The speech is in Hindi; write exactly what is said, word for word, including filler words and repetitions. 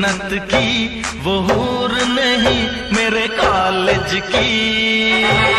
जन्नत की वो हूर नहीं मेरे कॉलेज की।